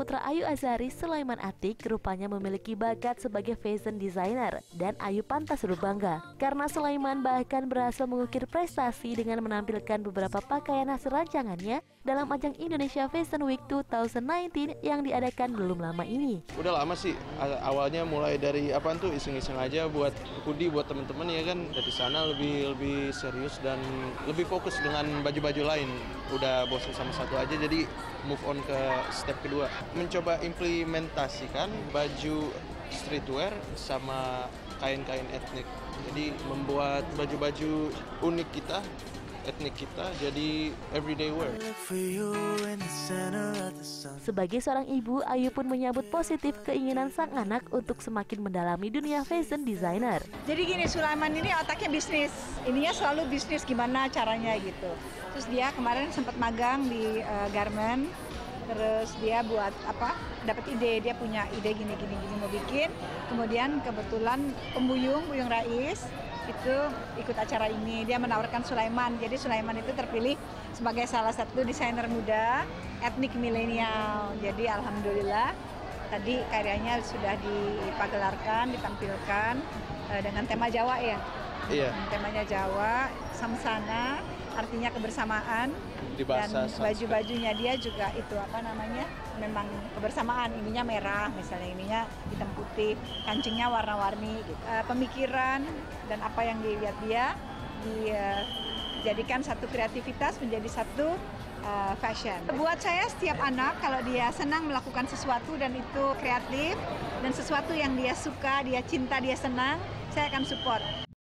putra Ayu Azhari, Sulaiman Atiq, rupanya memiliki bakat sebagai fashion designer. Dan Ayu pantas berbangga, karena Sulaiman bahkan berhasil mengukir prestasi dengan menampilkan beberapa pakaian hasil rancangannya dalam ajang Indonesia Fashion Week 2019 yang diadakan belum lama ini. Udah lama sih, awalnya mulai dari iseng-iseng aja buat hoodie buat temen-temen ya kan. Dari sana lebih serius dan lebih fokus dengan baju-baju lain. Udah bosan sama satu aja, jadi move on ke step kedua. Mencoba implementasikan baju streetwear sama kain-kain etnik. Jadi membuat baju-baju unik kita, etnik kita, jadi everyday wear. Sebagai seorang ibu, Ayu pun menyambut positif keinginan sang anak untuk semakin mendalami dunia fashion designer. Jadi gini, Sulaiman ini otaknya bisnis, ininya selalu bisnis gimana caranya gitu. Terus dia kemarin sempat magang di garment, terus dia buat dapat ide, dia punya ide gini mau bikin. Kemudian kebetulan Buyung Rais itu ikut acara ini, dia menawarkan Sulaiman. Jadi Sulaiman itu terpilih sebagai salah satu desainer muda etnik milenial. Jadi alhamdulillah tadi karyanya sudah dipagelarkan, ditampilkan dengan tema Jawa ya. Iya. Temanya Jawa, Samsana, artinya kebersamaan. Dan baju-bajunya dia juga itu memang kebersamaan, ininya merah misalnya, ininya hitam putih, kancingnya warna-warni gitu. Pemikiran dan apa yang dilihat dia dijadikan satu kreativitas menjadi satu fashion. Buat saya setiap anak kalau dia senang melakukan sesuatu dan itu kreatif dan sesuatu yang dia suka, dia cinta, dia senang, saya akan support.